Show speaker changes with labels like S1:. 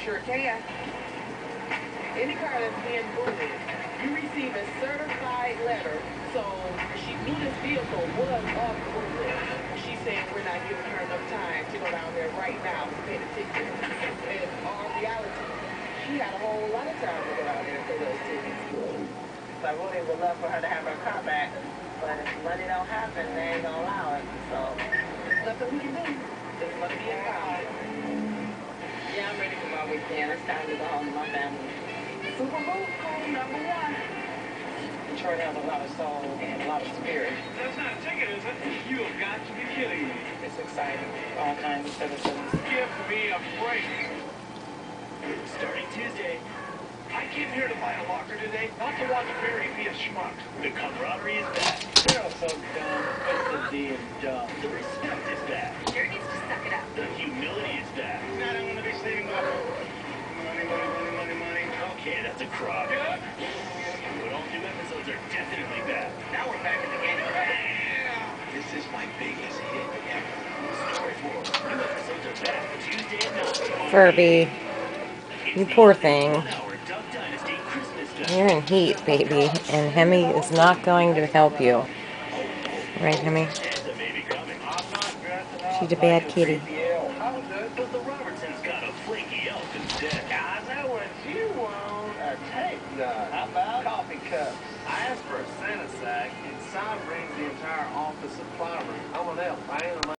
S1: sure can. Any car that's being bullied, you receive a certified letter. So she knew this vehicle was off the bullet. She said we're not giving her enough time to go down there right now to pay the ticket. And our reality, she had a whole lot of time to go down there and pay those tickets. So I really would love for her to have her car back. But if money don't happen, they ain't gonna allow it. So there's nothing we can do. It's gonna be a problem. Yeah, I'm ready for my weekend. It's time to go home to my family. Super Bowl, cool, number one. Detroit has a lot of soul and a lot of spirit.
S2: That's not a ticket, is it? You have got to be kidding me.
S1: It's exciting. All kinds of citizens.
S2: Give me a break.
S3: Starting Tuesday,
S2: I came here to buy a locker today, not to watch Barry be a schmuck.
S3: the camaraderie is back.
S2: They're all so dumb. What's the D in dumb?
S3: The respect is back.
S4: Sure needs to suck it up.
S3: The humility is back.
S2: Not I'm gonna be saving my money.
S3: Okay, that's a crop. But all new episodes are definitely back.
S2: Now we're back in the game.
S3: This is my biggest hit ever. Story 4. New episodes are back Tuesday at 9.
S5: Furby, you poor thing.
S3: 1 hour Duck Dynasty Christmas special.
S5: You're in heat, baby, and Hemi is not going to help you. Right, Hemi?
S3: Santa may be coming.
S2: I'm not dressing up
S5: She's a bad
S2: like
S5: kitty.
S2: 3PL. How good?
S3: But the Robertsons got a flaky elf instead.
S2: I know what you want. A tape gun. How about coffee cups? I asked for a Santa sack, and Sam brings the entire office supply room. I'm an elf. I ain't a